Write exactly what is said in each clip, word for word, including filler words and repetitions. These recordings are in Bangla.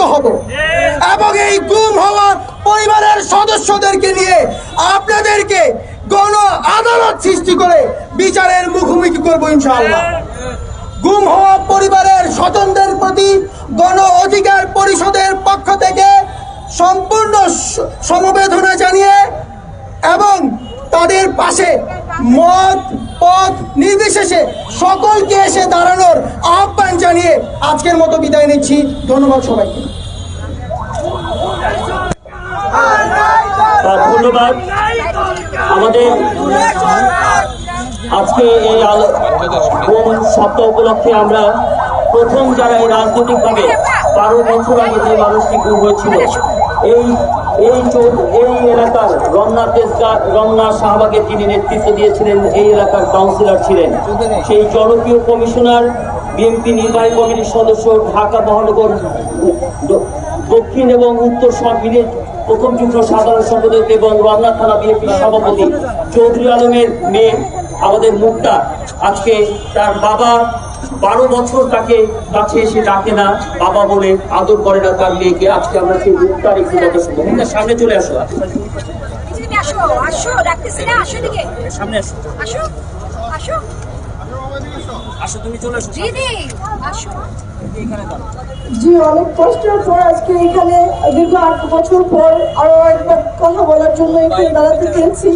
হব এবং এই গুম হওয়া পরিবারের সদস্যদেরকে নিয়ে আপনাদেরকে গণ আদালত সৃষ্টি করে বিচারের মুখোমুখি করব ইনশাআল্লাহ। গুম হওয়া পরিবারের স্বজনদের প্রতি গণ অধিকার পরিষদের পক্ষ থেকে সম্পূর্ণ সমবেদনা জানিয়ে এবং তাদের পাশে মত পথ নির্বিশেষে সকলকে এসে দাঁড়ানোর আহ্বান জানিয়ে আজকের মতো বিদায় নিচ্ছি। ধন্যবাদ সবাইকে। ধন্যবাদ। আমাদের আজকে এই সপ্তাহ উপলক্ষে আমরা প্রথম যারা এই রাজনৈতিকভাবে বারো বছর আগে যে মানুষটি গুম হয়েছিল এই এই এই এলাকার রমনা তেজগাঁ রমনা শাহবাগে তিনি নেতৃত্ব দিয়েছিলেন, এই এলাকার কাউন্সিলর ছিলেন, সেই জনপ্রিয় কমিশনার, বিএনপি নির্বাহী কমিটির সদস্য, ঢাকা মহানগর দক্ষিণ এবং উত্তর সব মিলে প্রথম যুগ্ম সাধারণ সম্পাদক এবং রমনা থানা বিএনপির সভাপতি চৌধুরী আলমের মেয়ে আমাদের মুক্তা, আজকে তার বাবা বারো বছর তাকে কাছে এসে ডাকে না, বাবা বলে আদর করে না তার মেয়েকে। আজকে আমরা সেই মুক্তার একটু কথা শুনবো। মুক্তার সামনে চলে আসো, সামনে আসো, আসো, তুমি চলে আসো। জি, অনেক কষ্টের পর আজকে এখানে দীর্ঘ আট বছর পর আরো একবার কথা বলার জন্য এখানে দাঁড়াতে পেরেছি।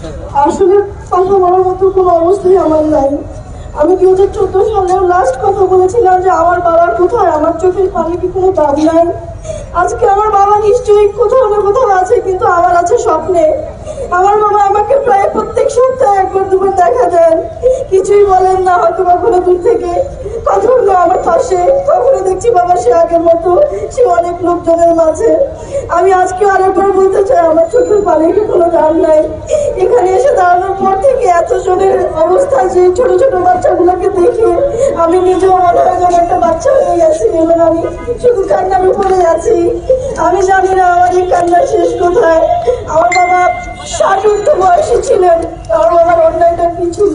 আসলে কথা বলার মতো কোনো অবস্থাই আমার নাই। আমি দুই হাজার চোদ্দ সালেও লাস্ট কথা বলেছিলাম যে আমার বাবার কোথায়, আমার চোখের পানি কি কোনো দাম নাই। আজকে আমার বাবা নিশ্চয়ই কোথাও না কোথাও আছে, কিন্তু আমার আছে স্বপ্নে। আমার বাবা আমাকে প্রায় প্রত্যেক সপ্তাহে একবার দুবার দেখা দেন, কিছুই বলেন না, হয়তো কখনো দূর থেকে কথা হলো আমার পাশে, কখনো দেখছি বাবা সে আগের মতো, সে অনেক লোকজনের মাঝে। আমি আজকে আরেকবার বলতে চাই আমার চোখের পানির কোনো দাম নাই। এখানে এসে দাঁড়ানোর পর থেকে এত জনের অবস্থা, যে ছোট ছোট বাচ্চাগুলোকে দেখে আমি নিজেও মনে হয় যেন একটা বাচ্চা হয়ে গেছি এবং আমি শুধু কান্নার উপরে আছি। আমি জানি না আমার এই কান্নার শেষ কোথায়। আমার বাবা ষাট ঊর্ধ্ব বয়সী ছিলেন। আমার বাবার অন্যায়টা কি ছিল?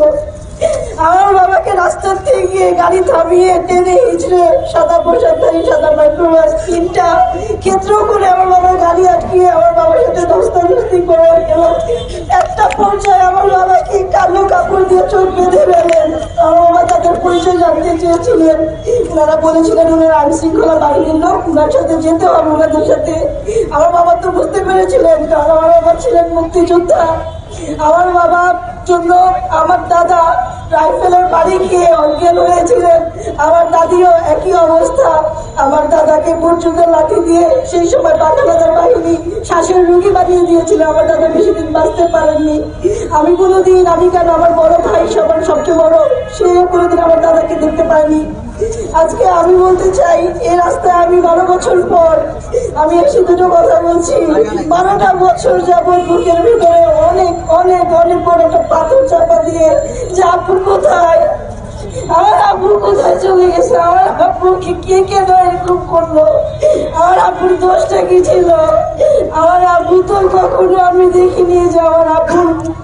আমার বাবাকে রাস্তার থেকে গাড়ি থামিয়ে টেনে হিঁচড়ে সাদা পোশাকধারী সাদা মাইক্রোবাস তিনটা ক্ষেত্র করে আমার বাবার গাড়ি আটকিয়ে আমার বাবার সাথে ধস্তাধস্তি করে এবং একটা পর্যায়ে আমার বাবাকে কালো কাপড় দিয়ে চোখ বেঁধে ফেলেন। আমার বাবা তাদের পরিচয় জানতে চেয়েছিলেন, ওনারা বলেছিলেন ওনার আইন শৃঙ্খলা বাহিনীর লোক, ওনার সাথে যেতে হবে ওনাদের সাথে। আমার বাবা তো বুঝতে পেরেছিলেন কারণ আমার বাবা ছিলেন মুক্তিযোদ্ধা। আমার বাবার জন্য আমার দাদা রাইফেলের বাড়ি গিয়ে অজ্ঞান হয়েছিলেন, আমার দাদিও একই অবস্থা। আমার দাদাকে পর্যন্ত লাঠি দিয়ে সেই সময় পাঠানাদার বাহিনী শ্বাসের রোগী বানিয়ে দিয়েছিল। আমার দাদা বেশি দিন বাঁচতে পারেননি। আমি কোনোদিন, আমি কেন আমার বড় ভাই সবার সবচেয়ে বড়, সেও কোনোদিন আমার দাদাকে দেখতে পাইনি। আজকে আমি বলতে চাই এই রাস্তায় আমি বারো বছর পর আমি এসে দুটো কথা বলছি। বারোটা বছর যাবৎ বুকের ভিতরে অনেক অনেক অনেক বড় একটা পাথর চাপা দিয়ে যে আপু কোথায়, আমার আব্বু কোথায় চলে গেছে, আমার আব্বুকে কে কে এরকম করলো, আমার আব্বুর দোষটা কি ছিল? আমার আব্বু তো কখনো আমি দেখিনি যে আমার আব্বু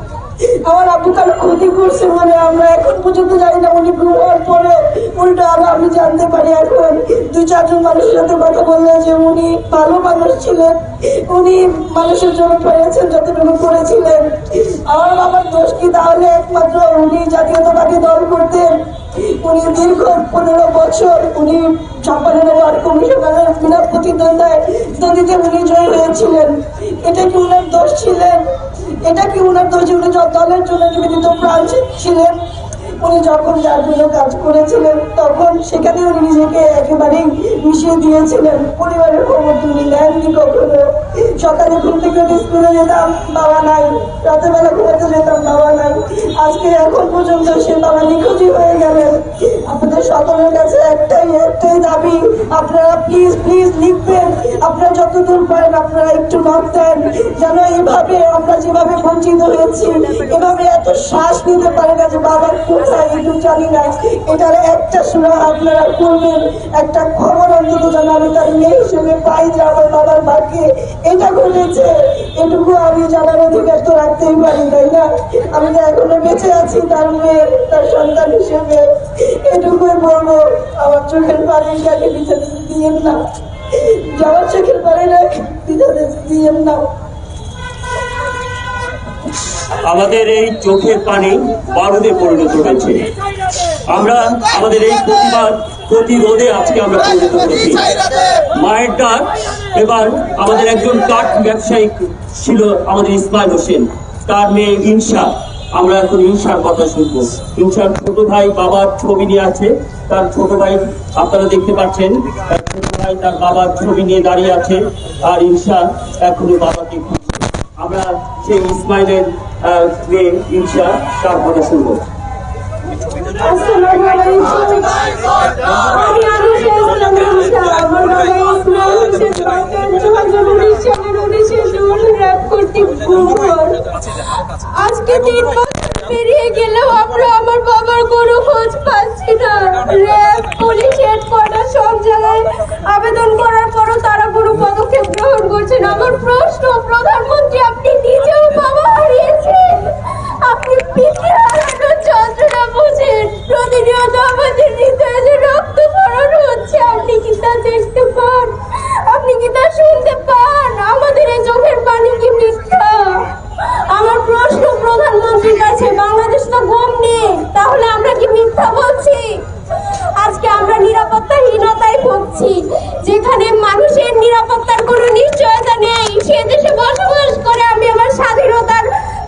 আমার আব্বু কারো ক্ষতি করছে বলে আমরা এখন পর্যন্ত জানি না। উনি গুম হওয়ার পরে উল্টো আরো আমি জানতে পারি এখন দুই চারজন মানুষের সাথে কথা বললে যে উনি ভালো মানুষ ছিলেন, উনি মানুষের জন্য পেরেছেন যতটুকু করেছিলেন। আমার বাবার দোষ কি তাহলে? একমাত্র উনি জাতীয়তাবাদী দল করতেন। উনি দীর্ঘ পনেরো বছর উনি ছাপ্পান্ন ওয়ার্ড কমিশনারের বিনা প্রতিদ্বন্দ্বায় নদীতে উনি জয় হয়েছিলেন। এটা কি উনার দোষ ছিলেন? এটা কি উনার দোষ? উনি দলের জন্য নিবেদিত প্রাণ ছিলেন। উনি যখন যার জন্য কাজ করেছিলেন তখন সেখানে উনি নিজেকে একেবারেই মিশিয়ে দিয়েছিলেন। পরিবারের খবর উনি নেননি কখনো। সকালে ঘুম থেকে স্কুলে যেতাম, বাবা নাই, রাতের বেলা ঘুমাতে যেতাম, বাবা নাই। আজকে এখন পর্যন্ত সে বাবা নিখোঁজই হয়ে গেলেন। আপনাদের সকলের কাছে একটাই একটাই দাবি, আপনারা প্লিজ প্লিজ লিখবেন, আপনারা যতদূর পারেন আপনারা একটু নক দেন, যেন এইভাবে আমরা যেভাবে বঞ্চিত হয়েছি এভাবে এত শ্বাস নিতে পারে না যে বাবার কোথায় একটু জানি না। এটার একটা সুরা আপনারা করবেন, একটা খবর অন্তত যেন আমি তার মেয়ে হিসেবে পাই যে আমার বাবার মাকে এটা ঘটেছে। এটুকু আমি জানার অধিকার তো রাখতেই পারি, তাই না? আমি তো এখনো বেঁচে আছি তার মেয়ে, তার সন্তান হিসেবে। এটুকুই বলবো, আমার চোখের পানিটাকে নিচে দিয়েন না। যাওয়ার চোখের পানি রাখ দিতে দিয়েন না। আমাদের এই চোখের পানি বারুদে পরিণত হয়েছে। আমরা আমাদের এই প্রতিবাদ প্রতিরোধে আজকে আমরা পরিণত হয়েছি। মায়ের ডাক। এবার আমাদের একজন কাঠ ব্যবসায়ী ছিল আমাদের ইসমাইল হোসেন, তার মেয়ে ইনসা। আমরা এখন ইনসার কথা শুনবো। ইনসার ছোট ভাই বাবার ছবি নিয়ে আছে। তার ছোট ভাই আপনারা দেখতে পাচ্ছেন, তার ছোট ভাই তার বাবার ছবি নিয়ে দাঁড়িয়ে আছে, আর ইনসা এখনো বাবাকে খুঁজছে। আমরা সেই ইসমাইলের মেয়ে ইনসা, তার কথা শুনবো। আসসালামু আলাইকুম। আমি আনুষা ইসলাম ইনসা। আমার বাবা ইসমাইল হোসেন দু হাজার উনিশ সালের উনিশে জুন র্যাব কর্তৃক গুম হন। আজকে তিন বছর পেরিয়ে গেলেও আমরা আমার বাবার কোনো খোঁজ পাচ্ছি না। র্যাব, পুলিশ, হেডকোয়ার্টার সব জায়গায় আবেদন করার পরও তারা কোনো পদক্ষেপ গ্রহণ করছেন। আমার প্রশ্ন, প্রধানমন্ত্রী আপনি নিজেও বাবা হারিয়েছেন, আপনি পিঠে হারানোর যন্ত্রণা বোঝেন। প্রতিনিয়ত আমাদের হৃদয়ে যে রক্ত পড়ানো হচ্ছে, আপনি কি তা দেখতে পান? আপনি কি তা শুনতে পান? আমাদের এই চোখের পানি কি মিথ্যা? আমার প্রশ্ন প্রধানমন্ত্রীর কাছে, বাংলাদেশ তো গুম নেই, তাহলে আমরা কি মিথ্যা বলছি? আজকে আমরা নিরাপত্তাহীনতায় ভুগছি, যেখানে মানুষের নিরাপত্তার কোনো নিশ্চয়তা নেই। সে দেশে বসবাস করে আমি আমার স্বাধীনতার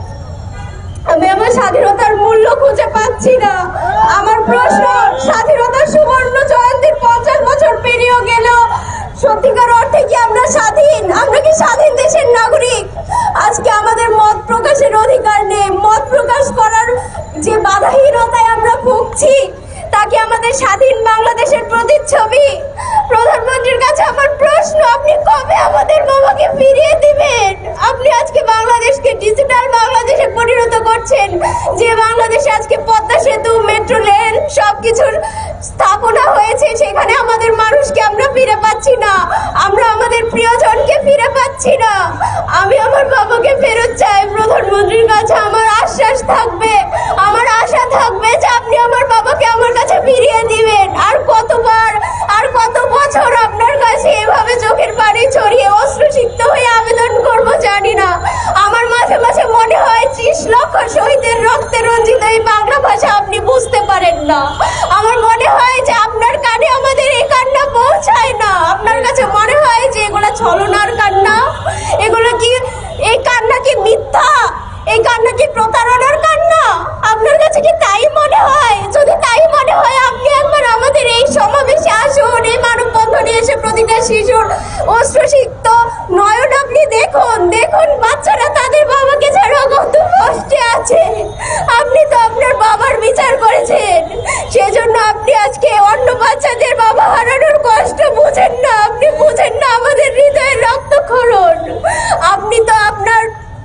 আমি আমার স্বাধীনতার মূল্য খুঁজে পাচ্ছি না। আমার প্রশ্ন, স্বাধীনতার সুবর্ণ জয়ন্তীর পঞ্চাশ বছর পেরিয়ে গেল, সত্যিকার অর্থে কি আমরা স্বাধীন? আমরা কি স্বাধীন দেশের নাগরিক? আজকে আমাদের মত প্রকাশের অধিকার নেই। মত প্রকাশ করার যে বাধাহীনতায় আমরা ভুগছি, তা কি আমাদের স্বাধীন বাংলাদেশের প্রতিচ্ছবি? প্রধানমন্ত্রীর কাছে আমার প্রশ্ন, আপনি কবে আমাদের বাবাকে ফিরিয়ে দিবেন? আপনি আজকে বাংলাদেশকে ডিজিটাল বাংলাদেশে পরিণত করছেন, যে বাংলাদেশে আজকে পদ্মা সেতু, মেট্রো রেল সবকিছুর স্থাপনা হয়েছে, সেখানে আমাদের মানুষকে আমরা ফিরে পাচ্ছি না, আমরা আমাদের প্রিয়জনকে ফিরে পাচ্ছি না। আমি আমার বাবাকে ফেরত চাই। প্রধানমন্ত্রীর কাছে আমার আশ্বাস থাকবে, আমার আশা থাকবে যে আপনি আমার বাবাকে আমার কাছে ফিরিয়ে দিবেন। আর কতবার, আর কত বছর আপনার কাছে এভাবে চোখের পানি ছড়িয়ে অশ্রুসিক্ত হয়ে আবেদন করব জানি না। আমার মাঝে মাঝে মনে হয় ত্রিশ লক্ষ শহীদের রক্তে রঞ্জিত এই বাংলা ভাষা আপনি বুঝতে পারেন না। আমার মনে হয় যে আপনার কানে আমাদের এই কান্না পৌঁছায় না। আপনার কাছে মনে হয় যে এগুলো ছলনার কান্না, এগুলো কি, এই কান্না কি মিথ্যা? এই কান্না কি প্রতারণার কান্না? আপনার কাছে কি তাই মনে হয়? যদি তাই মনে হয়, আপনি একবার আমাদের এই সমাবেশে আসুন, এই মানববন্ধনে এসে প্রতিটা শিশুর অশ্রুসিক্ত নয়ন আপনি দেখুন। দেখুন বাচ্চারা তাদের বাবাকে ছাড়া কত কষ্টে আছে। আপনি তো আপনার বাবার বিচার করেছেন, সেজন্য আপনি আজকে অন্য বাচ্চাদের বাবা হারানোর কষ্ট বুঝেন না। আপনি বুঝেন না আমাদের হৃদয়ের রক্তক্ষরণ। আপনি তো আপনার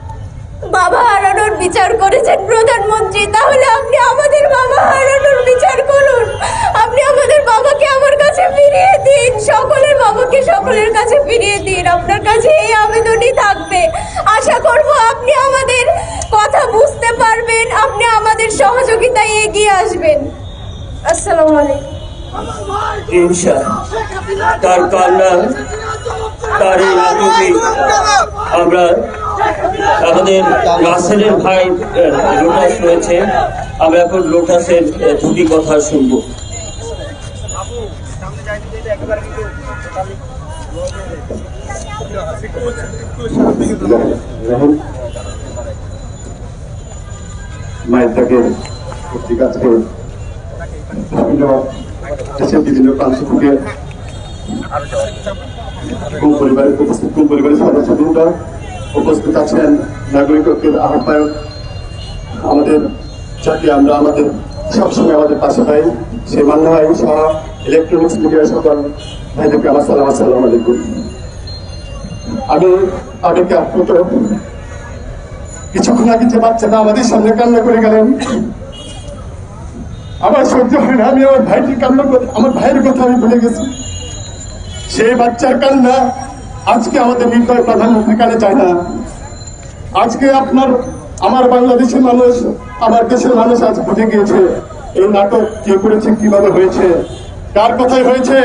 বাবা হারানোর বিচার করেছেন প্রধানমন্ত্রী, তাহলে আপনি আমাদের বাবা হারানোর বিচার করুন। আপনি আমাদের বাবাকে আমার কাছে ফিরিয়ে দিন, সকলের বাবাকে সকলের কাছে ফিরিয়ে দিন। আপনার কাছে এই আবেদনই থাকবে। আশা করব আপনি আমাদের কথা বুঝতে পারবেন, আপনি আমাদের সহযোগিতায় এগিয়ে আসবেন। আসসালামু আলাইকুম। ইনসা, তার কান্না, তার এই আকুতি আমরা আমাদের রাসেলের ভাই লোটাস রয়েছে, আমরা এখন লোটাসের দুটি কথা শুনবো। মায়ের ডাকে পত্রিকা আজকে বিভিন্ন দেশের বিভিন্ন প্রান্ত থেকে কোন পরিবারের উপস্থিত কোন পরিবারের সদস্যবৃন্দ উপস্থিত আছেন, নাগরিক ঐক্যের আহ্বায়ক, আমাদের যাকে আমরা আমাদের সবসময় আমাদের পাশে পাই, সেই মান্য হয় সহ ইলেকট্রনিক্স মিডিয়ার সকল ভাইদেরকে আমার সালাম, আসসালামু আলাইকুম। আমি তাদেরকে আপ্লুত, কিছুক্ষণ আগে যে বাচ্চাটা আমাদের সামনে কান্না করে গেলেন, আমার সহ্য হয় না। আমি আমার ভাইটির কান্না, আমার ভাইয়ের কথা আমি ভুলে গেছি। সেই বাচ্চার কান্না আজকে আমাদের নির্দয় প্রধানমন্ত্রীর কানে যায় না। আজকে আপনার আমার বাংলাদেশের মানুষ, আমার দেশের মানুষ আজ বুঝে গিয়েছে এই নাটক কে করেছে, কিভাবে হয়েছে, কার কথায় হয়েছে,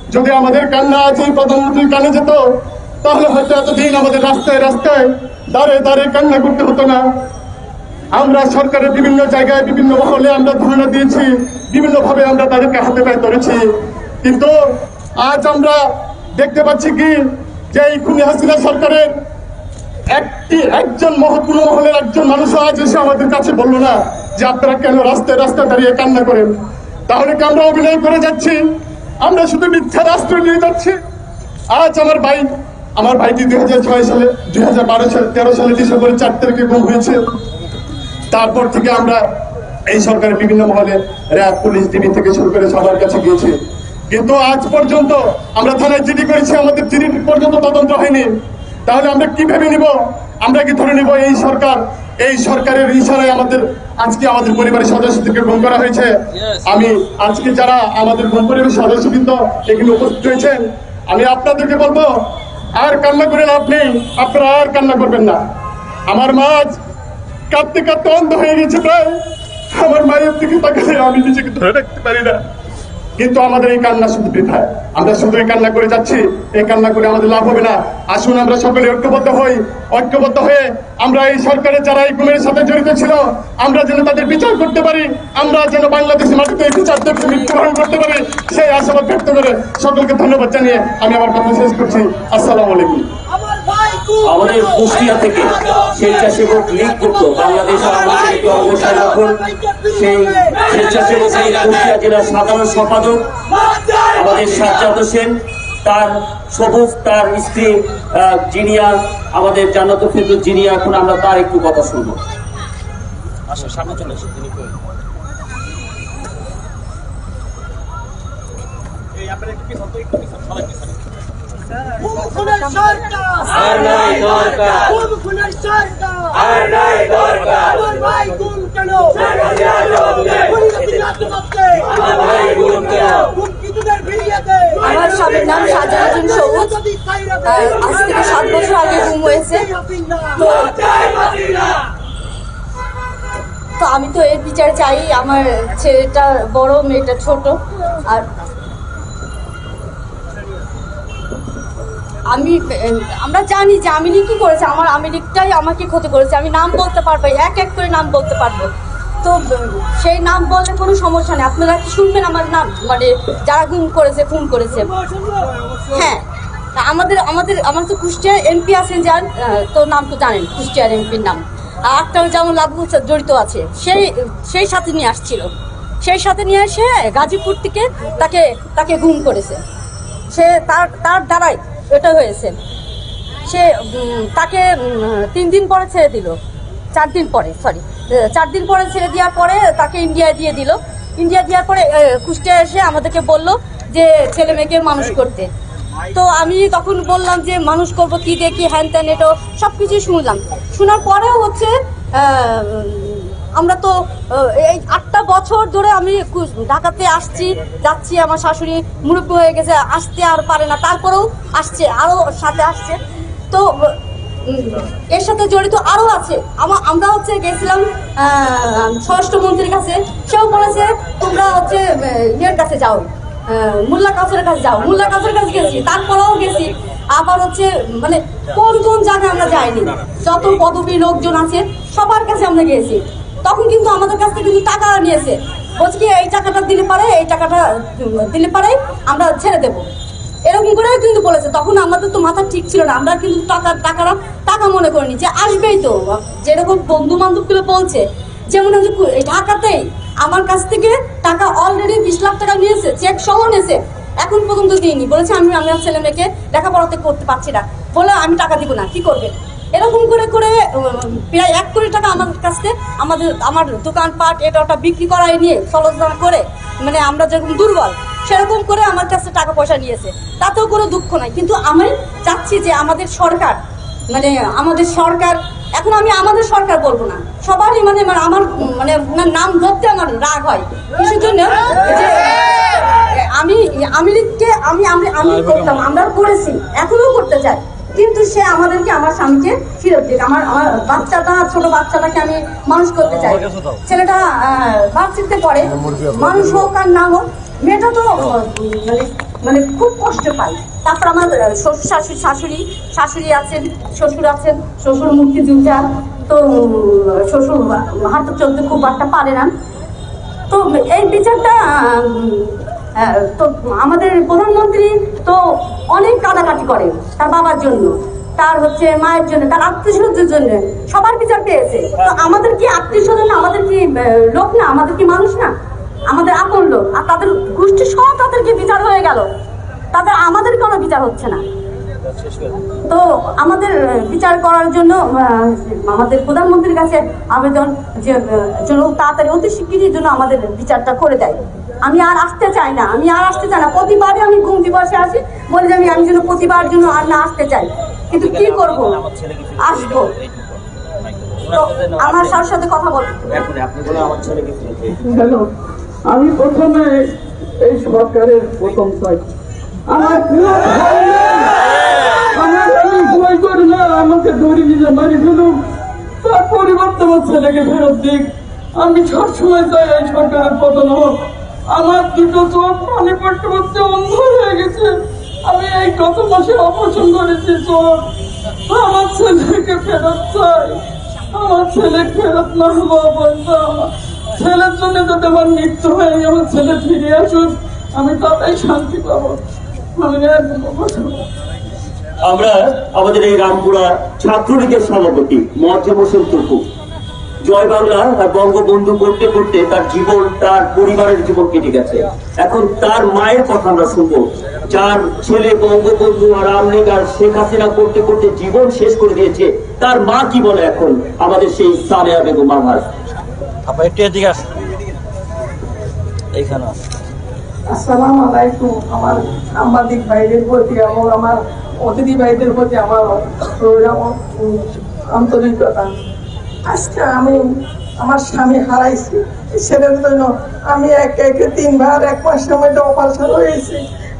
যদি আমাদের কান্না আজ এই প্রধানমন্ত্রীর কানে যেত, তাহলে হয়তো এতদিন আমাদের রাস্তায় রাস্তায় দাঁড়ে দাঁড়ে কান্না করতে হতো না। আমরা সরকারের বিভিন্ন জায়গায় বিভিন্ন মহলে আমরা ধর্ণা দিয়েছি, বিভিন্ন ভাবে আমরা তাদেরকে হাতে পায়ে ধরেছি, কিন্তু আজ আমরা দেখতে পাচ্ছি কি যে এই খুনি হাসিনা সরকারের একটি একজন মহকুল মহলের একজন মানুষ আজ এসে আমাদের কাছে বললো না যে আপনারা কেন রাস্তায় রাস্তায় দাঁড়িয়ে কান্না করেন। তাহলে কি আমরা অভিনয় করে যাচ্ছি? আমরা শুধু মিথ্যা রাষ্ট্র নিয়ে যাচ্ছি। আজ আমার ভাই আমার ভাইটি দুই হাজার ছয় সালে দুই হাজার বারো সালে তেরো সালে ডিসেম্বরের চার তারিখে গুম হয়েছে। তারপর থেকে আমরা এই সরকারের বিভিন্ন মহলে র্যাব, পুলিশ, ডিবি থেকে শুরু করে সবার কাছে গিয়েছি, কিন্তু আজ পর্যন্ত আমরা থানায় জিডি করেছি, আমাদের জিডি পর্যন্ত তদন্ত হয়নি। তাহলে আমরা কি ভেবে নিব? আমরা কি ধরে নিব এই সরকার এই সরকারের ইশারায় আমাদের আজকে আমাদের পরিবারের সদস্যদেরকে গুম করা হয়েছে? আমি আজকে যারা আমাদের গুম পরিবারের সদস্যবৃন্দ এখানে উপস্থিত হয়েছেন, আমি আপনাদেরকে বলবো আর কান্না করে লাভ নেই, আপনারা আর কান্না করবেন না। আমার মা আজ কাঁদতে কাঁদতে অন্ধ হয়ে গেছে প্রায়। আমার মায়ের দিকে তাকালে আমি নিজেকে ধরে রাখতে পারি না, কিন্তু আমাদের এই কান্না শুধু বৃথায়। আমরা শুধু এই কান্না করে যাচ্ছি, এই কান্না করে আমাদের লাভ হবে না। আসুন আমরা সকলে ঐক্যবদ্ধ হই, ঐক্যবদ্ধ হয়ে আমরা এই সরকারের যারা এই গুমের সাথে জড়িত ছিল, আমরা যেন তাদের বিচার করতে পারি, আমরা যেন বাংলাদেশের মাটিতে এই বিচার দেখতে মৃত্যুবরণ করতে পারি, সেই আশাবাদ ব্যক্ত করে সকলকে ধন্যবাদ জানিয়ে আমি আমার কথা শেষ করছি। আসসালামু আলাইকুম। আমাদের কুষ্টিয়া থেকে স্বেচ্ছাসেবক লীগ করত বাংলাদেশ আওয়ামী লীগকে অবসর রাখুন, সেই স্বেচ্ছাসেবক লীগ কুষ্টিয়া জেলার সাধারণ সম্পাদক আমাদের সাজ্জাদ হোসেন, তার সবুজ তার স্ত্রী জিনিয়া, আমাদের জান্নাতুল ফেরদৌস জিনিয়া, এখন আমরা তার একটু কথা শুনবো। আসো সামনে চলে এসো। তিনি এই আপনারা একটু পিছন তো একটু পিছন সবাই পিছন। আর নাই দরকার খুনের সরকার, আর নাই দরকার আমার ভাই গুম কেন আমার ভাই গুম কেন হুমকিদের ভিড়িয়ে দে। আমার স্বামীর নাম সাজ্জাদ হোসেন সবুজ, আজ থেকে সাত বছর আগে গুম হয়েছে। তো আমি তো এর বিচার চাই। আমার ছেলেটা বড়, মেয়েটা ছোট। আর আমি আমরা জানি যে আওয়ামী কি করেছে, আমার আওয়ামী লীগটাই আমাকে ক্ষতি করেছে। আমি নাম বলতে পারবো, এক এক করে নাম বলতে পারবো। তো সেই নাম বললে কোনো সমস্যা নেই। আপনারা কি শুনবেন আমার নাম, মানে যারা গুম করেছে, খুন করেছে? হ্যাঁ, আমাদের আমাদের আমার তো কুষ্টিয়ার এমপি আছেন, যার তো নাম তো জানেন, কুষ্টিয়ার এমপির নাম আক্তার যেমন লাভু জড়িত আছে, সেই সেই সাথে নিয়ে আসছিল। সেই সাথে নিয়ে এসে গাজীপুর থেকে তাকে তাকে গুম করেছে। সে তার তার দ্বারাই এটা হয়েছে। সে তাকে তিন দিন পরে ছেড়ে দিল, চার দিন পরে সরি চার দিন পরে ছেড়ে দেওয়ার পরে তাকে ইন্ডিয়া দিয়ে দিল। ইন্ডিয়া দেওয়ার পরে কুষ্টিয়া এসে আমাদেরকে বলল যে ছেলে মেয়েকে মানুষ করতে। তো আমি তখন বললাম যে মানুষ করবো কি দেখি, হ্যান ত্যান, এটাও সব কিছুই শুনলাম। শোনার পরেও হচ্ছে আমরা তো এই আটটা বছর ধরে আমি ঢাকাতে আসছি যাচ্ছি, আমার শাশুড়ি মুরব্বী হয়ে গেছে, আসতে আর পারে না, তারপরেও আসছে, আরও সাথে আসছে। তো এর সাথে জড়িত আরও আছে। আমরা হচ্ছে গেছিলাম স্বরাষ্ট্রমন্ত্রীর কাছে, সেও বলেছে তোমরা হচ্ছে ইয়ের কাছে যাও, মোল্লা কাসের কাছে যাও। মোল্লা কাসের কাছে গেছি, তারপরেও গেছি। আবার হচ্ছে মানে কোন কোন জায়গায় আমরা যাইনি, যত পদবী লোকজন আছে সবার কাছে আমরা গিয়েছি। তখন কিন্তু আমাদের কাছ থেকে কিন্তু টাকা নিয়েছে, বলছে কি এই টাকাটা দিলে পারে, এই টাকাটা দিলে পারে আমরা ছেড়ে দেবো, এরকম করে কিন্তু বলেছে। তখন আমাদের তো মাথা ঠিক ছিল না, আমরা কিন্তু টাকা টাকাটা টাকা মনে করিনি যে আসবেই। তো যেরকম বন্ধু বান্ধবগুলো বলছে, যেমন ঢাকাতেই আমার কাছ থেকে টাকা অলরেডি বিশ লাখ টাকা নিয়েছে, চেক সহ নিয়েছে, এখন পর্যন্ত দিইনি। বলেছে আমি আমার ছেলে মেয়েকে লেখাপড়াতে করতে পারছি না, বলে আমি টাকা দিব না, কি করবে? এরকম করে করে প্রায় এক কোটি টাকা আমার কাছে আমাদের আমার দোকানপাট এটা ওটা বিক্রি করাই নিয়ে সমালোচনা করে, মানে আমরা যেরকম দুর্বল সেরকম করে আমার কাছে টাকা পয়সা নিয়েছে, তাতেও কোনো দুঃখ নাই। কিন্তু আমি চাচ্ছি যে আমাদের সরকার, মানে আমাদের সরকার, এখন আমি আমাদের সরকার বলবো না, সবারই মানে আমার মানে নাম ধরতে আমার রাগ হয়। কিছুর জন্য যে আমি আওয়ামী লীগকে আমি আমি করতাম, আমরা করেছি, এখনো করতে চাই, কিন্তু সে আমাদেরকে আমার স্বামীকে ফিরত দিক। আমার আমার বাচ্চাটা, ছোট বাচ্চাটাকে আমি মানুষ করতে চাই। ছেলেটা ভার্সিটিতে পড়ে, মানুষ হোক আর না হোক, মেয়েটা তো মানে মানে খুব কষ্ট পাই। তারপর আমার শ্বশুর শাশুড়ি শাশুড়ি শাশুড়ি আছেন, শ্বশুর আছেন, শ্বশুর মুক্তিযোদ্ধা, তো শ্বশুর হাঁটতে চলতে খুব একটা পারে না। তো এই বিচারটা তো আমাদের প্রধানমন্ত্রী তো অনেক কাটাকাটি করে তার বাবার জন্য, তার হচ্ছে মায়ের জন্য, তার আত্মীয় স্বজনের জন্য, সবার বিচার পেয়েছে। তো আমাদের কি আত্মীয় স্বজন, আমাদের কি লোক না, আমাদের কি মানুষ না, আমাদের আপন লোক। আর তাদের গোষ্ঠী সহ তাদেরকে বিচার হয়ে গেল, তাদের আমাদের কোনো বিচার হচ্ছে না। তো আমাদের বিচার করার জন্য আমাদের প্রধানমন্ত্রীর কাছে আবেদন যে জন্য তাড়াতাড়ি অতি শিগগিরই জন্য আমাদের বিচারটা করে দেয়। আমি আর আসতে চাই না, আমি আর আসতে চাই না। প্রতিবারই আমি ঘুম দিবসে আসি, বলি যে আমি আমি যেন প্রতিবার জন্য আর না আসতে চাই, কিন্তু কি করব, আসবো। তো আমার স্যারের সাথে কথা বলবো। হ্যালো, আমি প্রথমে এই সরকারের প্রথম চাই আমার ভয় করে না, আমাকে ধরে নিজে মারি ফেলুক, তার পরিবর্তে আমার ছেলেকে ফেরত দিক। আমি সবসময় চাই এই সরকারের পতন হোক। আমার দুটো চোখ পানি পড়তে পড়তে অন্ধ হয়ে গেছে। আমি এই গত মাসে অপারেশন করেছি চোখ। আমার ছেলেকে ফেরত চাই, আমার ছেলে ফেরত না হওয়া পর্যন্ত আমার ছেলের জন্য যদি আমার মৃত্যু হয়ে আমার ছেলে ফিরে আসুক, আমি তাতেই শান্তি পাবো। আমি আমরা আমাদের এই রামপুরা ছাত্রলীগের সভাপতি মর্যাদা হোসেন টুকু জয় বাংলা আর বঙ্গবন্ধু করতে করতে তার জীবন, তার পরিবারের জীবন কেটে গেছে। এখন তার মায়ের কথা আমরা শুনবো, যার ছেলে বঙ্গবন্ধু আর আওয়ামী লীগ আর শেখ হাসিনা করতে করতে জীবন শেষ করে দিয়েছে। তার মা কি বলে এখন আমাদের সেই সালেহা বেগম আভাস। আসসালামু আলাইকুম। আমার সাংবাদিক ভাইদের প্রতি এবং আমার অতিথি ভাইদের প্রতি আমার আন্তরিকতা। আজকে আমি আমার স্বামী হারাইছি, সেটার জন্য আমি এক একে তিনবার এক মাসের মধ্যে অপারেশন হয়েছি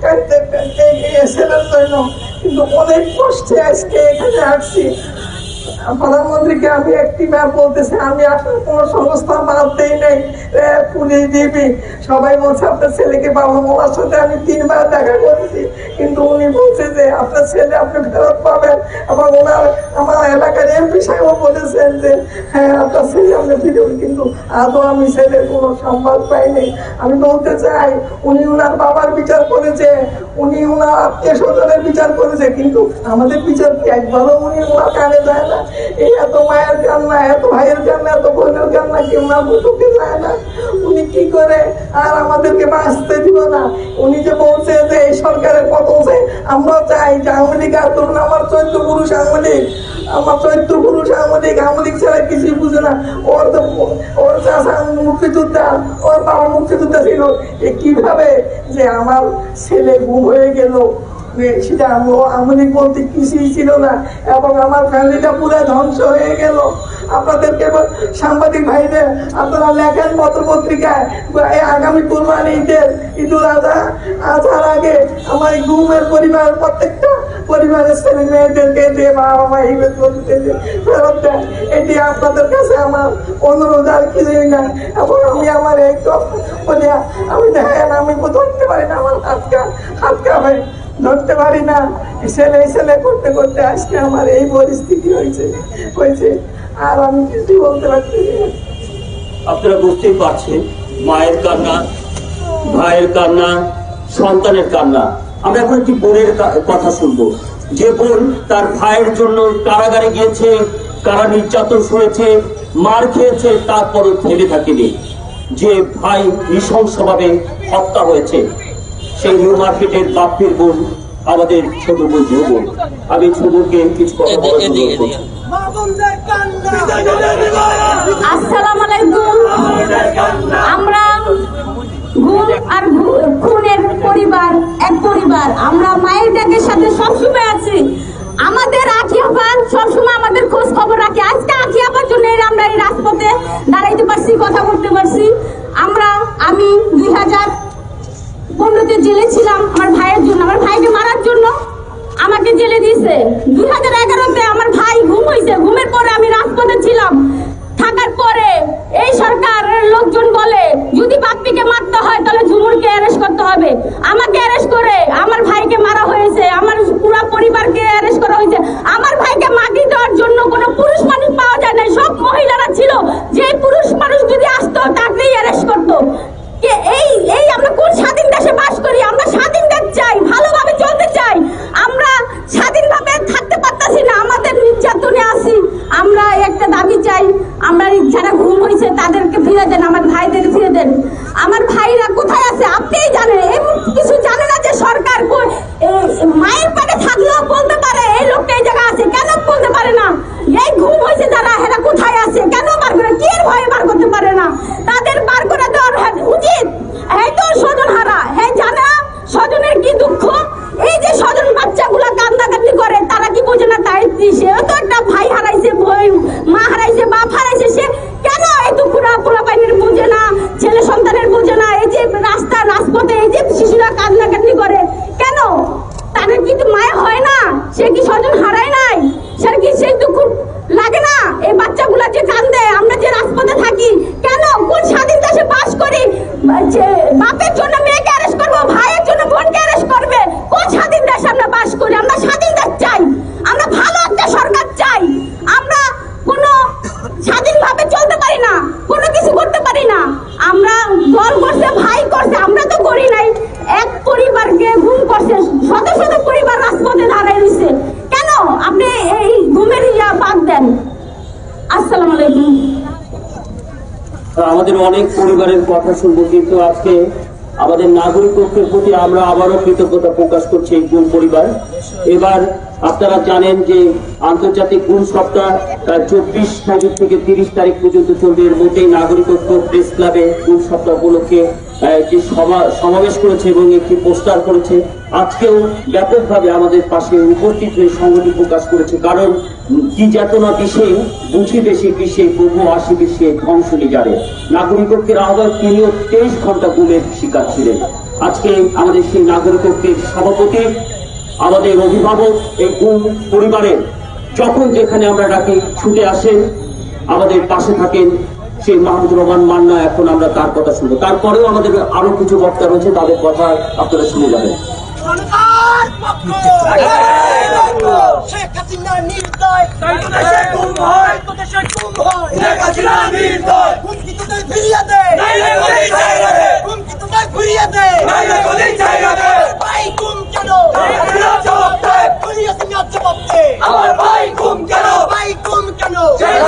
ছেলের জন্য, কিন্তু অনেক কষ্টে আজকে এখানে আসছি। প্রধানমন্ত্রীকে আমি একটি বার বলতেছি, আমি আসলে কোনো সংস্থা বানাতেই নেই, পুলিশ ডিবি সবাই বলছে আপনার ছেলেকে পাবো। ওনার সাথে আমি তিনবার দেখা করেছি, কিন্তু উনি বলছে যে আপনার ছেলে আপনি ফেরত পাবেন, এবং ওনার আমার এলাকার এমপি সাহেব বলেছেন যে হ্যাঁ আপনার ছেলে আপনি ফিরবেন, কিন্তু আদৌ আমি ছেলের কোনো সংবাদ পাইনি। আমি বলতে চাই উনি ওনার বাবার বিচার করেছে, উনি ওনার আত্মীয় স্বজনের বিচার করেছে, কিন্তু আমাদের বিচার কি একবারও উনি ওনার কানে যায় না? এই এত মায়ের কান্না, এত ভাইয়ের কান্না, এত বোনের কান্না কি ওনার বুঝতে যায় না? উনি কি করে আর আমাদেরকে বাঁচতে দিব না? উনি যে বলছে যে এই সরকারের পতন চাই, আমরা চাই যে আওয়ামী লীগ আর ধরুন আমার চৈত্র পুরুষ আওয়ামী লীগ, আমার চৈত্র পুরুষ আওয়ামী লীগ, আওয়ামী লীগ ছাড়া কিছুই বুঝে না। ওর তো ওর চাষা মুক্তিযোদ্ধা, ওর বাবা মুক্তিযোদ্ধা ছিল, এ কিভাবে যে আমার ছেলে গুম হয়ে গেল সেটা আওয়ামী লীগ বলতে কিছুই ছিল না, এবং আমার ফ্যামিলিটা পুরো ধ্বংস হয়ে গেল। আপনাদেরকে সাংবাদিক ভাইদের আপনারা লেখেন পত্র পত্রিকায় আগামী কুরবানি ঈদের ঈদুল আজহা আসার আগে আমার গুমের পরিবার প্রত্যেকটা পরিবারের ছেলে মেয়েদেরকে দিয়ে মা বাবা হিমেদ ফেরত দেন। এটি আপনাদের কাছে আমার অনুরোধ, আর কিছুই না। এবং আমি আমার এই বলে আমি দেখেন আমি ধরতে পারি না, আমার হাতকা হাতকা ভাই ধরতে পারি না, ছেলে ছেলে করতে করতে আজকে আমার এই পরিস্থিতি হয়েছে হয়েছে আর আমি কিছু বলতে পারছি। আপনারা বুঝতেই পারছেন মায়ের কান্না, ভাইয়ের কান্না, সন্তানের কান্না। আমরা এখন একটি বোনের কথা শুনবো, যে বোন তার ভাইয়ের জন্য কারাগারে গিয়েছে, কারা নির্যাতন হয়েছে, মার খেয়েছে, তারপরও থেমে থাকেনি। যে ভাই নৃশংসভাবে হত্যা হয়েছে, সেই নিউ মার্কেটের বাপ্পির বোন আমাদের ছোট বোন বোন। আমি ছোটকে কিছু কথা বলতে। আসসালামু আলাইকুম। আমরা গুম আর খুনের পরিবার এক পরিবার, আমরা মায়ের ডাকের সাথে সবসময় আছি। আমাদের আখিয়াপা সবসময় আমাদের খোঁজ খবর রাখে। আজকে আখিয়াপার জন্য আমরা এই রাজপথে দাঁড়াইতে পারছি, কথা বলতে পারছি। আমরা আমি দুই হাজার পনেরোতে জেলে ছিলাম আমার ভাইয়ের জন্য, আমার ভাইকে মারার জন্য আমাকে জেলে দিয়েছে। দুই হাজার এগারোতে আমার ভাই ঘুম হয়েছে, ঘুমের পরে আমি রাজপথে ছিলাম। থাকার পরে এই সরকারের লোকজন ভাইদের ফিরে দেন। আমার ভাইরা কোথায় আছে আপনিই জানেন, এই কিছু জানে না যে সরকার মায়ের পেটে থাকলেও বলতে পারে এই লোকটা এই জায়গায় আছে, কেন বলতে পারে না? এই ঘুম হয়েছে যারা, এরা কোথায় আছে, কেন বার করে, কি এর ভয়ে বার করতে পারে না? তাদের বার করে দেওয়ার উচিত। এই তো স্বজন হারা, হ্যাঁ জানা স্বজনের কি দুঃখ। এই যে স্বজন বাচ্চাগুলা কান্দাকান্দি করে, তারা কি বোঝে না? তাই সেও তো একটা ভাই হারাইছে, মা হারাইছে, বাপ হারাইছে, সে কেন এই দুঃখটা পোলা বাইনের বোঝে না, ছেলে সন্তানের বোঝে না? এই যে রাস্তা রাজপথে এই যে শিশুরা কান্দাকান্দি করে, কেন তাদের কি মায়া হয় না? সে কি স্বজন হারায় নাই? সে কি সেই দুঃখ লাগে না? এই বাচ্চাগুলা যে কান্দে, আমরা যে রাজপথে থাকি, কেন কোন স্বাধীন দেশে বাস করি? বাপের জন্য মেয়েকে অ্যারেস্ট করবো, ভাইয়ের জন্য বোনকে অ্যারেস্ট করবে? কোন স্বাধীন দেশে আমরা বাস করি? আমরা স্বাধীন দেশ চাই, আমরা ভালো একটা সরকার চাই। আমরা কোনো স্বাধীনভাবে চলতে পারি না, কোনো কিছু করতে পারি না। আমরা দল করছে, ভাই করছে, আমরা তো করি নাই। এক পরিবারকে গুম করছে, শত শত পরিবার রাজপথে দাঁড়ায় রয়েছে। কেন আপনি এই গুমের ইয়া বাদ দেন? আসসালামু আলাইকুম। আমাদের অনেক পরিবারের কথা শুনবো, কিন্তু আজকে আমাদের নাগরিক পক্ষের প্রতি আমরা আবারও কৃতজ্ঞতা প্রকাশ করছি এই গুম পরিবার। এবার আপনারা জানেন যে আন্তর্জাতিক গুম সপ্তাহ চব্বিশ তারিখ থেকে তিরিশ তারিখ পর্যন্ত চলবে। এর মধ্যেই নাগরিকত্ব প্রেস ক্লাবে গুম সপ্তাহ উপলক্ষে একটি সমাবেশ করেছে এবং একটি পোস্টার করেছে। আজকেও ব্যাপকভাবে আমাদের পাশে উপস্থিত হয়ে সংগঠন প্রকাশ করেছে। কারণ কি যাতনা বিষে বুঝি বেশি বিষে প্রভু আশি বিষে ধ্বংসলি যারে। নাগরিকত্বের আহ্বায়ক তিনিও তেইশ ঘন্টা গুমের শিকার ছিলেন। আজকে আমাদের সেই নাগরিকত্বের সভাপতি, আমাদের অভিভাবক, এই গুম পরিবারের যখন যেখানে আমরা ডাকি ছুটে আসেন, আমাদের পাশে থাকেন সেই মাহমুদুর রহমান মান্না। এখন আমরা তার কথা শুনবো, তারপরেও আমাদের আরো কিছু বক্তা রয়েছে, তাদের কথা আপনারা শুনে যাবেন। আমার ভাই গুম কেন, ভাই গুম কেন,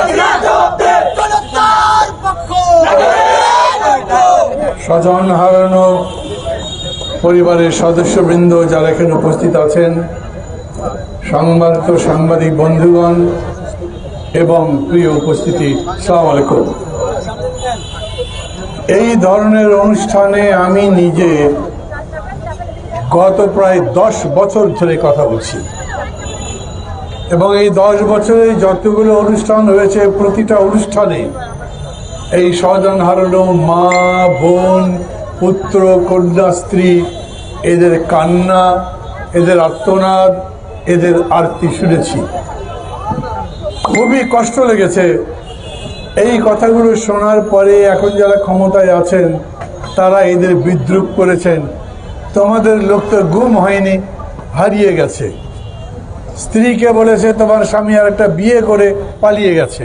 স্বজন হারানো পরিবারের সদস্যবৃন্দ যারা এখানে উপস্থিত আছেন, সংবাদিত সাংবাদিক বন্ধুগণ এবং প্রিয় উপস্থিতি, আসসালামু আলাইকুম। এই ধরনের অনুষ্ঠানে আমি নিজে গত প্রায় দশ বছর ধরে কথা বলছি এবং এই দশ বছরে যতগুলো অনুষ্ঠান হয়েছে প্রতিটা অনুষ্ঠানে এই স্বজন হারানো মা, বোন, পুত্র, কন্যা, স্ত্রী, এদের কান্না, এদের আর্তনাদ, এদের আরতি শুনেছি। খুবই কষ্ট লেগেছে এই কথাগুলো শোনার পরে। এখন যারা ক্ষমতায় আছেন তারা এদের বিদ্রুপ করেছেন, তোমাদের লোক তো গুম হয়নি, হারিয়ে গেছে। স্ত্রীকে বলেছে তোমার স্বামী আর একটা বিয়ে করে পালিয়ে গেছে।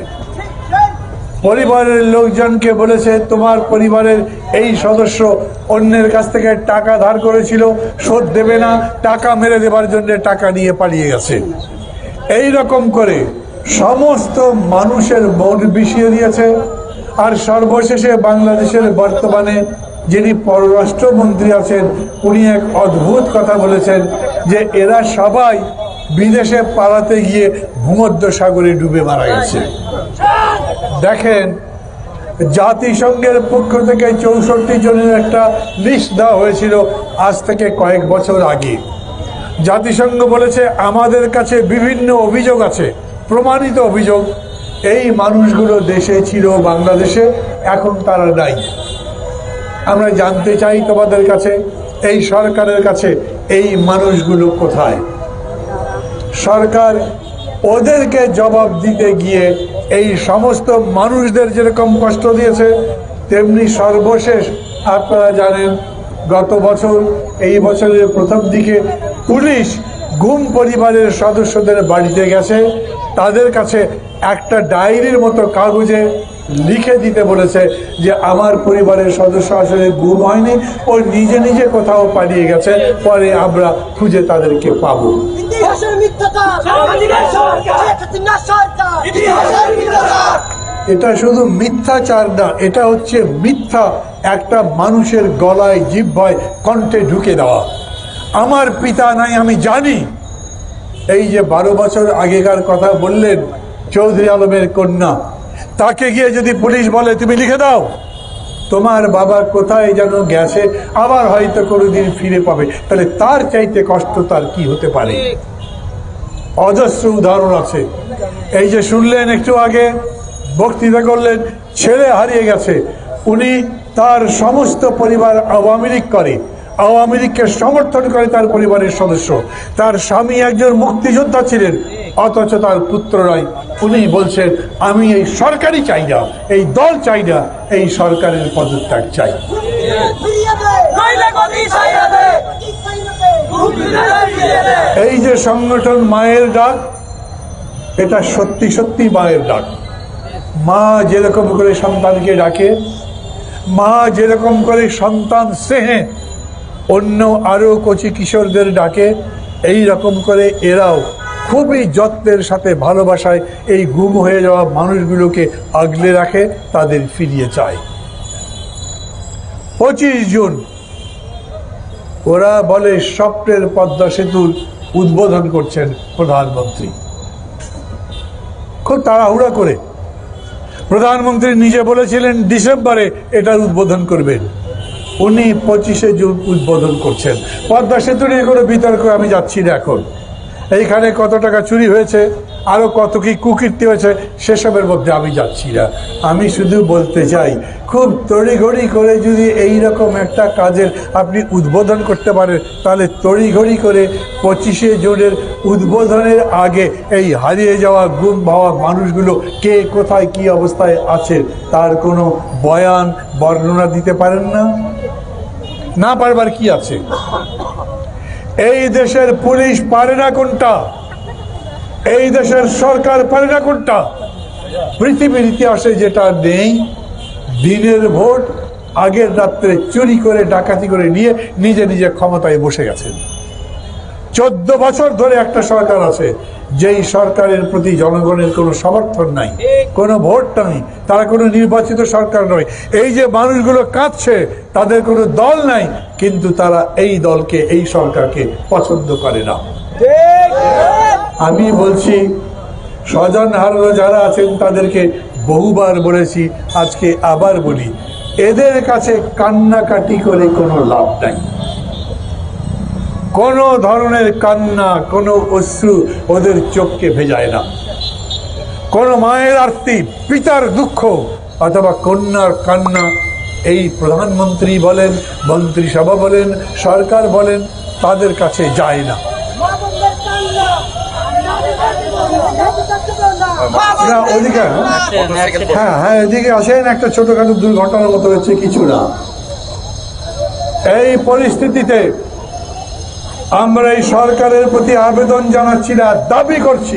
পরিবারের লোকজনকে বলেছে তোমার পরিবারের এই সদস্য অন্যের কাছ থেকে টাকা ধার করেছিল, শোধ দেবে না, টাকা মেরে দেবার জন্য টাকা নিয়ে পালিয়ে গেছে। এই রকম করে সমস্ত মানুষের মন বিষিয়ে দিয়েছে। আর সর্বশেষে বাংলাদেশের বর্তমানে যিনি পররাষ্ট্রমন্ত্রী আছেন, উনি এক অদ্ভুত কথা বলেছেন যে এরা সবাই বিদেশে পালাতে গিয়ে ভূমধ্য সাগরে ডুবে মারা গেছে। দেখেন, জাতিসংঘের পক্ষ থেকে চৌষট্টি জনের একটা লিস্ট দেওয়া হয়েছিল আজ থেকে কয়েক বছর আগে। জাতিসংঘ বলেছে আমাদের কাছে বিভিন্ন অভিযোগ আছে, প্রমাণিত অভিযোগ, এই মানুষগুলো দেশে ছিল, বাংলাদেশে, এখন তারা নাই। আমরা জানতে চাই তোমাদের কাছে, এই সরকারের কাছে, এই মানুষগুলো কোথায়? সরকার ওদেরকে জবাব দিতে গিয়ে এই সমস্ত মানুষদের যেরকম কষ্ট দিয়েছে, তেমনি সর্বশেষ আপনারা জানেন গত বছর, এই বছরের প্রথম দিকে পুলিশ গুম পরিবারের সদস্যদের বাড়িতে গেছে, তাদের কাছে একটা ডায়েরির মতো কাগজে লিখে দিতে বলেছে যে আমার পরিবারের সদস্য আসলে গুম হয়নি, ও নিজে নিজে কোথাও পালিয়ে গেছে, পরে আমরা খুঁজে তাদেরকে পাবো। এটা শুধু মিথ্যাচার না, এটা হচ্ছে মিথ্যা একটা মানুষের গলায় জিহ্বায় কণ্ঠে ঢুকে দেওয়া। আমার পিতা নাই আমি জানি। এই যে বারো বছর আগেকার কথা বললেন চৌধুরী আলমের কন্যা, তাকে গিয়ে যদি পুলিশ বলে তুমি লিখে দাও তোমার বাবা কোথায় যেন গেছে, আবার হয়তো কোনোদিন ফিরে পাবে, তাহলে তার চাইতে কষ্ট তার কি হতে পারে? অজস্র উদাহরণ আছে। এই যে শুনলেন একটু আগে বক্তৃতা করলেন, ছেলে হারিয়ে গেছে, উনি তার সমস্ত পরিবার আওয়ামী লীগ করে, আওয়ামী লীগকে সমর্থন করে তার পরিবারের সদস্য, তার স্বামী একজন মুক্তিযোদ্ধা ছিলেন, অথচ তার পুত্র নয়। উনি বলছেন আমি এই সরকারই চাই না, এই দল চাই না, এই সরকারের পদত্যাগ চাই। এই যে সংগঠন মায়ের ডাক, এটা সত্যি সত্যি মায়ের ডাক। মা যেরকম করে সন্তানকে ডাকে, মা যেরকম করে সন্তান স্নেহে অন্য আরো কচি কিশোরদের ডাকে, এই রকম করে এরাও খুবই যত্নের সাথে ভালোবাসায় এই গুম হয়ে যাওয়া মানুষগুলোকে আগলে রাখে, তাদের ফিরিয়ে চায়। পঁচিশ জুন ওরা বলে স্বপ্নের পদ্মা সেতুর উদ্বোধন করছেন প্রধানমন্ত্রী, খুব তাড়াহুড়া করে। প্রধানমন্ত্রী নিজে বলেছিলেন ডিসেম্বরে এটার উদ্বোধন করবেন, উনি পঁচিশে জুন উদ্বোধন করছেন। পদ্মা সেতু নিয়ে কোনো বিতর্ক আমি যাচ্ছি না এখন। এইখানে কত টাকা চুরি হয়েছে, আরো কত কি কুকীর্তি হয়েছে, সেসবের মধ্যে আমি যাচ্ছি না। আমি শুধু বলতে চাই, খুব তড়িঘড়ি করে যদি এই রকম একটা কাজের আপনি উদ্বোধন করতে পারেন, তাহলে তড়িঘড়ি করে পঁচিশে জুনের উদ্বোধনের আগে এই হারিয়ে যাওয়া গুম হওয়া মানুষগুলো কে কোথায় কি অবস্থায় আছে তার কোনো বয়ান বর্ণনা দিতে পারেন না? না পারবার কি আছে? এই দেশের পুলিশ পারে না কোনটা, এই দেশের সরকার পারে না কোনটা? পৃথিবীর ইতিহাসে যেটা নেই, দিনের ভোট আগের রাত্রে চুরি করে ডাকাতি করে নিয়ে নিজে নিজে ক্ষমতায় বসে গেছেন। চোদ্দ বছর ধরে একটা সরকার আছে, যেই সরকারের প্রতি জনগণের কোনো সমর্থন নাই, কোনো ভোট নাই, তারা কোনো নির্বাচিত সরকার নয়। এই যে মানুষগুলো কাঁদছে, তাদের কোনো দল নাই, কিন্তু তারা এই দলকে, এই সরকারকে পছন্দ করে না। আমি বলছি, স্বজন হারানো যারা আছেন তাদেরকে বহুবার বলেছি, আজকে আবার বলি, এদের কাছে কান্নাকাটি করে কোনো লাভ নাই। কোনো ধরনের কান্না, কোনো অশ্রু ওদের চোখকে ভেজায় না। কোনো মায়ের আরতি, পিতার দুঃখ অথবা কন্যার কান্না এই প্রধানমন্ত্রী বলেন, মন্ত্রিসভা বলেন, সরকার বলেন, তাদের কাছে যায় না। ওদিকে হ্যাঁ হ্যাঁ এদিকে আসেন, একটা ছোটখাটো দুর্ঘটনার মতো হচ্ছে, কিছু না। এই পরিস্থিতিতে আমরা এই সরকারের প্রতি আবেদন জানাচ্ছি না, দাবি করছি,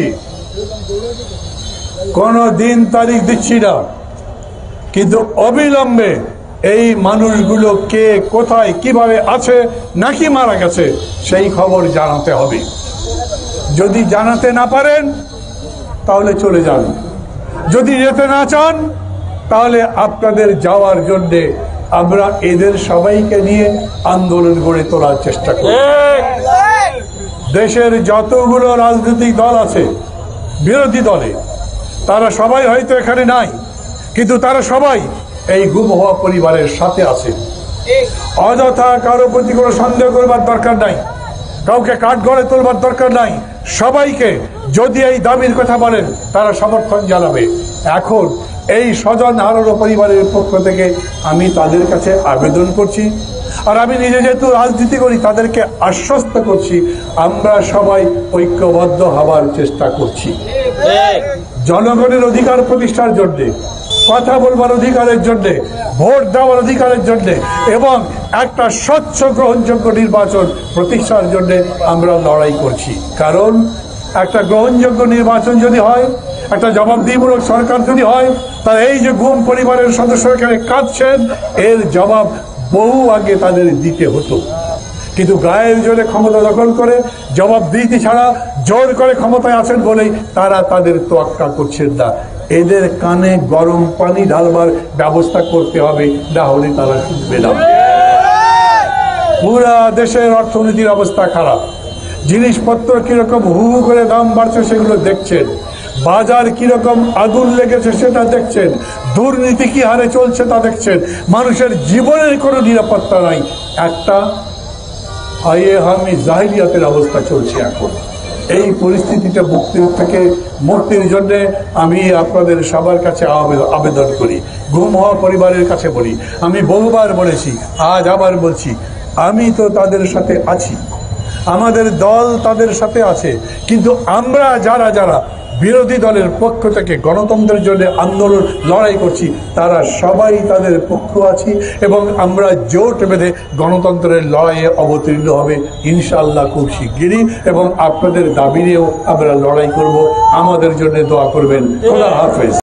কোনো দিন তারিখ দিচ্ছি না, কিন্তু অবিলম্বে এই মানুষগুলো কে কোথায় কিভাবে আছে নাকি মারা গেছে সেই খবর জানাতে হবে। যদি জানাতে না পারেন তাহলে চলে যান, যদি যেতে না চান তাহলে আপনাদের যাওয়ার জন্যে আমরা এদের সবাইকে নিয়ে আন্দোলন গড়ে তোলার চেষ্টা করি। দেশের যতগুলো রাজনৈতিক দল আছে, বিরোধী দলে, তারা সবাই হয়তো এখানে নাই, কিন্তু তারা সবাই এই গুম হওয়া পরিবারের সাথে আছে। অযথা কারো প্রতি কোনো সন্দেহ করবার দরকার নাই, কাউকে কাঠগড়ে তোলবার দরকার নাই। সবাইকে যদি এই দাবির কথা বলেন তারা সমর্থন জানাবে। এখন এই স্বজন হারানো পরিবারের পক্ষ থেকে আমি তাদের কাছে আবেদন করছি, আর আমি নিজে যেহেতু রাজনীতি করি তাদেরকে আশ্বস্ত করছি, আমরা সবাই ঐক্যবদ্ধ হবার চেষ্টা করছি জনগণের অধিকার প্রতিষ্ঠার জন্যে, কথা বলবার অধিকারের জন্যে, ভোট দেওয়ার অধিকারের জন্যে এবং একটা স্বচ্ছ গ্রহণযোগ্য নির্বাচন প্রতিষ্ঠার জন্যে আমরা লড়াই করছি। কারণ একটা গ্রহণযোগ্য নির্বাচন যদি হয়, একটা জবাবদিহিমূলক সরকার যদি হয়, তাহলে এই যে গুম পরিবারের সদস্য এখানে কাঁদছেন, এর জবাব বহু আগে তাদের দিতে হতো। কিন্তু গায়ের জোরে ক্ষমতা দখল করে জবাবদিহি ছাড়া জোর করে ক্ষমতায় আছেন বলেই তারা তাদের তোয়াক্কা করছেন না। এদের কানে গরম পানি ঢালবার ব্যবস্থা করতে হবে, না হলে তারা শুনবে না। পুরা দেশের অর্থনীতির অবস্থা খারাপ, জিনিসপত্র কিরকম হু হু করে দাম বাড়ছে সেগুলো দেখছেন, বাজার কিরকম আগুন লেগেছে সেটা দেখছেন, দুর্নীতি কি হারে চলছে তা দেখছেন, মানুষের জীবনের কোনো নিরাপত্তা নাই। একটা আয়ে হামি জাহিলিয়াতের অবস্থা চলছে এখন। এই পরিস্থিতিটা মুক্তি থেকে মুক্তির জন্য আমি আপনাদের সবার কাছে আবেদন করি, গুম হওয়া পরিবারের কাছে বলি, আমি বহুবার বলেছি, আজ আবার বলছি, আমি তো তাদের সাথে আছি, আমাদের দল তাদের সাথে আছে, কিন্তু আমরা যারা যারা বিরোধী দলের পক্ষ থেকে গণতন্ত্রের জন্য আন্দোলন লড়াই করছি তারা সবাই তাদের পক্ষ আছি এবং আমরা জোট বেঁধে গণতন্ত্রের লড়াইয়ে অবতীর্ণ হবে ইনশাআল্লাহ খুব শিগগিরই, এবং আপনাদের দাবি নিয়েও আমরা লড়াই করব। আমাদের জন্য দোয়া করবেন। খোদা হাফেজ।